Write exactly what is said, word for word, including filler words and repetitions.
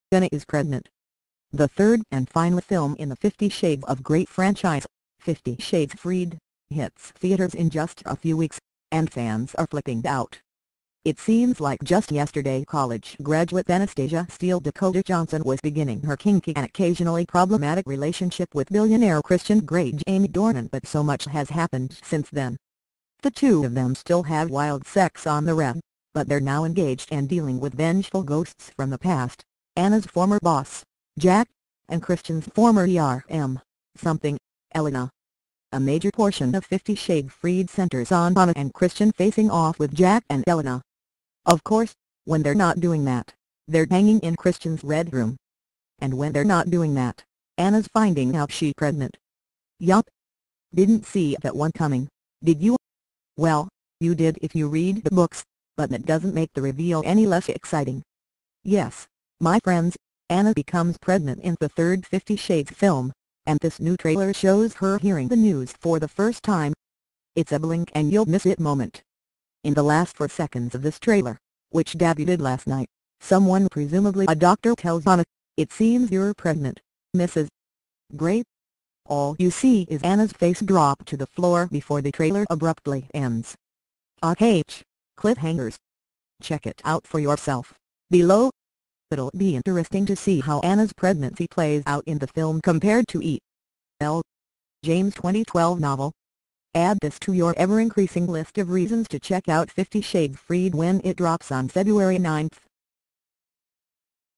Anna is pregnant. The third and final film in the Fifty Shades of Grey franchise, Fifty Shades Freed, hits theaters in just a few weeks, and fans are flipping out. It seems like just yesterday college graduate Anastasia Steele Dakota Johnson was beginning her kinky and occasionally problematic relationship with billionaire Christian Grey Jamie Dornan, but so much has happened since then. The two of them still have wild sex on the reg, but they're now engaged and dealing with vengeful ghosts from the past, Anna's former boss, Jack, and Christian's former E R M, something, Elena. A major portion of Fifty Shades Freed centers on Anna and Christian facing off with Jack and Elena. Of course, when they're not doing that, they're hanging in Christian's red room. And when they're not doing that, Anna's finding out she's pregnant. Yup. Didn't see that one coming, did you? Well, you did if you read the books, but that doesn't make the reveal any less exciting. Yes, my friends, Anna becomes pregnant in the third Fifty Shades film, and this new trailer shows her hearing the news for the first time. It's a blink and you'll miss it moment. In the last four seconds of this trailer, which debuted last night, someone, presumably a doctor, tells Anna, "It seems you're pregnant, Missus Grey." All you see is Anna's face drop to the floor before the trailer abruptly ends. Ah h, cliffhangers. Check it out for yourself, below. It'll be interesting to see how Anna's pregnancy plays out in the film compared to E L James' twenty twelve novel. Add this to your ever-increasing list of reasons to check out Fifty Shades Freed when it drops on February ninth.